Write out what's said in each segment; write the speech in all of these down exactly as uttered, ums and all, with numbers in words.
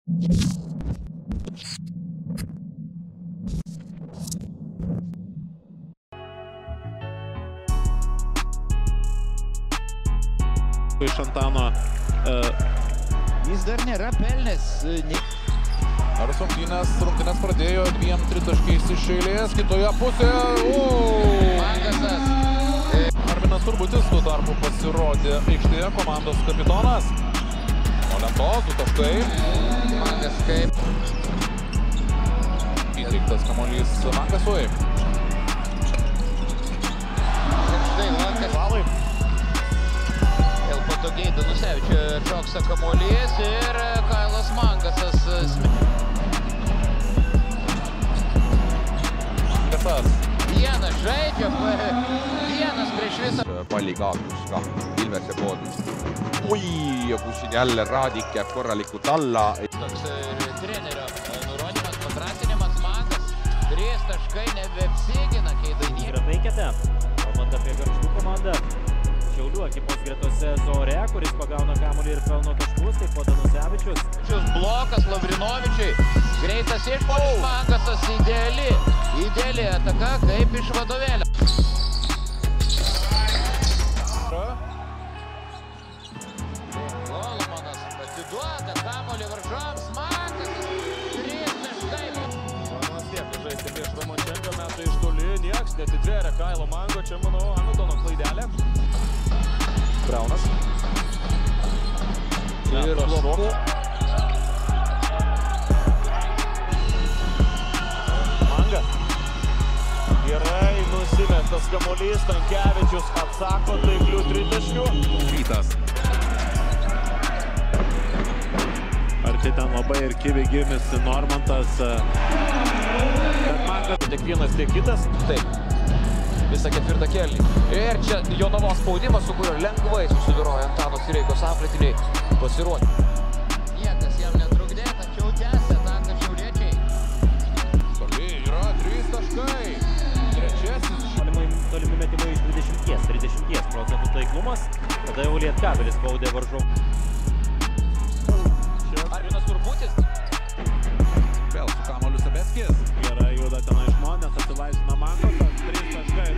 Iš Antano. Uh... Jis dar nėra pelnęs. Ar rungtynės, rungtynės pradėjo dviem tritaškiais iš eilės, kitoje pusėje. Mangasas. Arminas Urbutis tuo tarpu pasirodė aikštėje, komandos kapitonas. O lentos, du taškai. Mangas kaip. Įteiktas kamuolys Mangasui. Ir štai Lankas. Balai. Vėl patogiai Danusevičių šoksa kamuolys ir Kailas Mangasas. Mangasas. Vienas žaidžia, vienas prieš visą. Palli kaotus ka Ilvese poolt. Oi, ja kus siin jälle Raadik jääb korralikult alla. Toks trenerio nurodymas, padrąsinimas Mangas. Trys taškai nebeapsigina Keidainį. Yra penkete. Kalbant apie Gargždų komandą. Šiaulių ekipos gretose Zore, kuris pagauna kamuolį ir pelno taškus, taip pat Danusevičius. Šis blokas Lavrinovičiui. Greitas išpuolis Mangasas ideali. Ideali ataka kaip iš vadovėlio. Lolomanas atiduoda kamuolį varžovams. Mangasas. Trys taškai. Vanas lieka žaisti prieš Ramončenką, metai iš toli. Nieks netitvėrė Kailo Mango. Čia, manau, Hamiltono klaidelė. Braunas. Ir bloku. Manga. Gerai nusimestas kamuolys. Stankevičius atsako taiklių tritaškių. Vytas. Arti ten labai ir kiviai gimėsi Normantas. Bet Mangas. Tiek vienas, tiek kitas. Taip. Visą ketvirtą kėlinį. Ir čia Jonavos spaudimas, su kuriuo lengvai susiviroja Antano Sireikos auklėtiniai pasirodė. Niekas jam netrukdė, tačiau tęsia ataką šiauliečiai. Toli yra trys taškai. Trečiasis. Tolimi metimai iš dvidešimties, trisdešimties procentų taiklumas. Tada jau Lietkabelis baudė varžovų. Arminas Urbutis. Vėl su kamuoliu Sabeskis. Gerai juda tenai žmonės, atsilaisvina Mangasas. Trys taškai.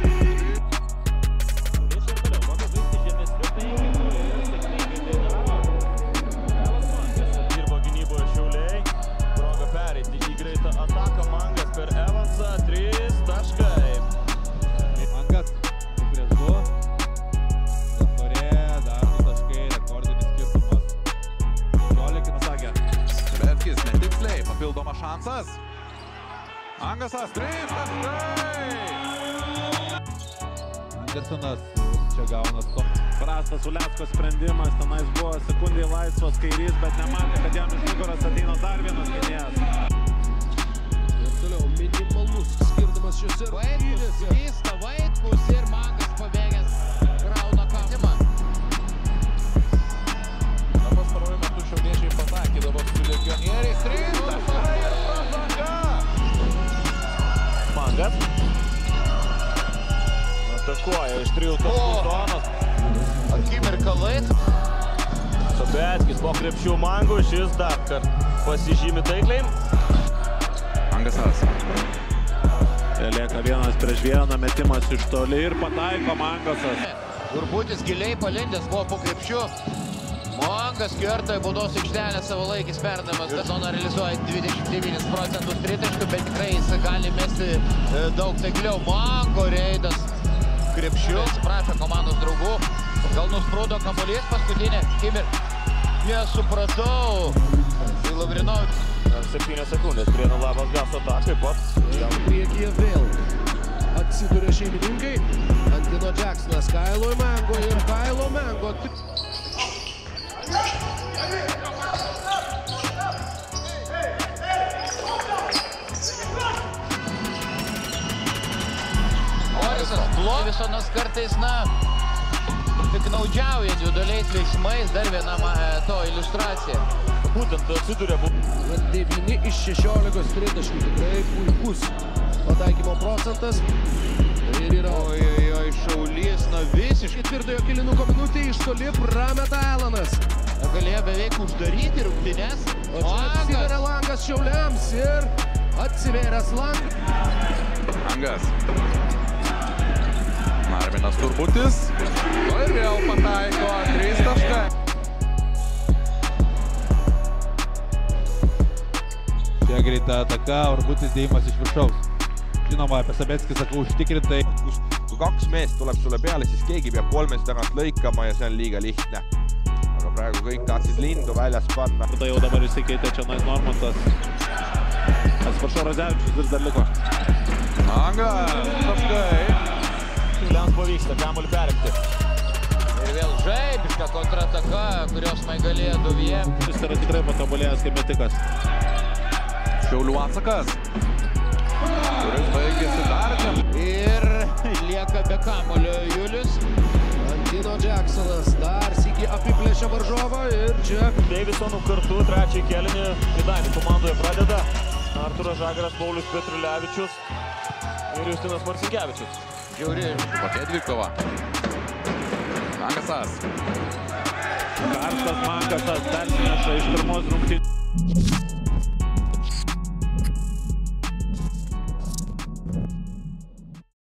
Iš ir toliau, bando žaisti žemesniu taikiniu ir sėkmingai tai daro. Kailas Mangasas Dirbo gynyboje Šiauliai. Proga pereiti į greitą ataką. Mangas per Evansą. Trys taškai. Mangas. Prieš du. Zatorė. Dar du taškai. Rekordinis skirtumas. šešiolika pasakė. Sabeskis netiksliai. Papildomas šansas. Mangasas. Trys taškai. Andersonas čia gauna stop. Prastas Ulecko sprendimas, tenais buvo sekundai laisvas kairys, bet nematė, kad jam iš nugaros ateina dar vienas gynėjas. Ir toliau minimalus skirtumas šiose Vaitkus vysta, Vaitkus ir Mangas pabėgęs krauna katimą. Na, pastaruoju metu šiauliečiai patakydavo su legionieriais. Trys taškai ir pražanga. Mangas. Atakuoja iš trijų taškų zonos. Akimirka laik. Sabeckis po krepšių Mangų. Šis dar kart pasižymi taikliai. Mangasas. Lieka vienas prieš vieną, metimas iš toli ir pataiko Mangasas. Urbutis giliai palindęs buvo po krepšiu. Mangas kerta į baudos aikštelę, savalaikis perdavimas. Sezoną realizuoja dvidešimt devynis procentus tritaškių, bet tikrai jis gali mesti daug taikliau. Mango reidas krepšiu. Atsiprašo komandos draugų. Gal nusprūdo kamuolys paskutinė akimirka. Nesupratau. Tai Lavrinovičius. septynios sekundės prie Nulavos gaso atakai pat. priekyje vėl atsiduria šeimininkai. Antino Jacksonas Kailo Mango ir Kailo Mango. Orisas Blovisonas kartais, na, piknaudžiauja individualiais veiksmais. Dar viena to iliustracija. Būtent atsiduria. devyni iš šešiolikos tritaškių. Tikrai puikus pataikymo procentas. Ir yra... Oi, oi, oi, Šaulys, na visiškai. Ketvirtojo kėlinuko minutė iš toli prameta Alanas. Galėjo beveik uždaryti rungtynes. O čia Šiauliams ir atsivėręs langas. Mangas. Arminas Turbutis. O ir vėl pataiko trys taškai. Čia greita ataka, Urbutis dėjimas iš viršaus. Žinoma, apie Sabetskį sakau užtikrintai. Kui kaks meest tuleb sulle peale, siis keegi peab kolmest tagant lõikama ja see on liiga lihtne. Aga praegu kõik tahtsid lindu väljas panna. Tai jau dabar išsikeitė čia Nais Normantas. Atsiprašau, Radzevičius vis dar liko. Mangas, taškai. Šiauliams pavyksta kamuolį perimti. Ir vėl žaibiška kontrataka, kurios Maigalėja Duvie. Jis yra tikrai patobulėjęs kaip metikas. Šiaulių atsakas. Kuris baigėsi dar čia. Ir lieka be kamuolio Julius. Antino Jacksonas dar sykį apiplėšia varžovą ir čia Davisonų kartu trečiąjį kėlinį Kėdainių komandoje pradeda Arturas Žagaras, Paulius Petrulevičius ir Justinas Marcinkevičius. Žiauri. Kokia dvikova. Mangasas. Karštas Mangasas persineša iš pirmos rungtynės.